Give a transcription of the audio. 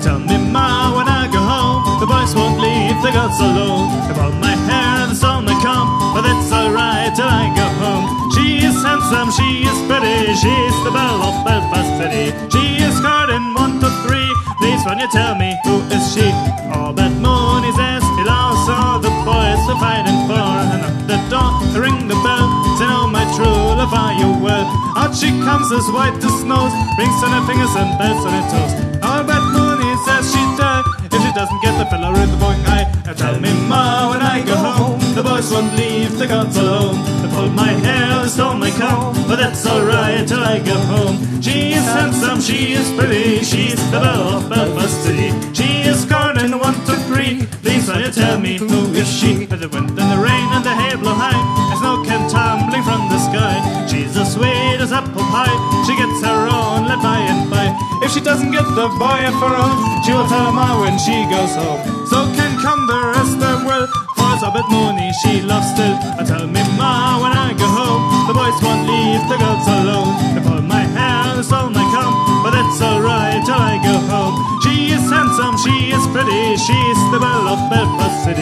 Tell me, Ma, when I go home, the boys won't leave the girls alone. If all my hair and all my comb, but it's alright till I go home. She is handsome, she is pretty, she's the belle of Belfast City. She is curtain 1, 2, 3. Please, when you tell me, who is she? All that moon is as he loves all the boys who fighting for. And at the door, ring the bell, say, "Oh, my true love, are you well?" Out she comes as white as snow, rings on her fingers and bells on her toes. All that moon is as she died, if she doesn't get the fella in the boing eye. Tell me, Ma, when I go home, the boys won't leave the girls alone. They pulled my hair, stole my comb, but that's alright till I go home. She is handsome, she is pretty, she's the belle of Belfast City. She is curtain 1, 2, 3. Please, will you tell me, who is she? The wind and the rain and the hail blow high, as snow came tumbling from the sky. She's as sweet as apple pie, she gets her own left by and by. If she doesn't get the boy of her own, she will tell her Ma when she goes home. So can come the rest of well, for it's a bit moony, she loves still. Tell me, Ma, when I go home, the boys won't leave the girls alone. They pull my hair and stole my comb, but it's alright till I go home. She is handsome, she is pretty, she's the belle of Belfast City.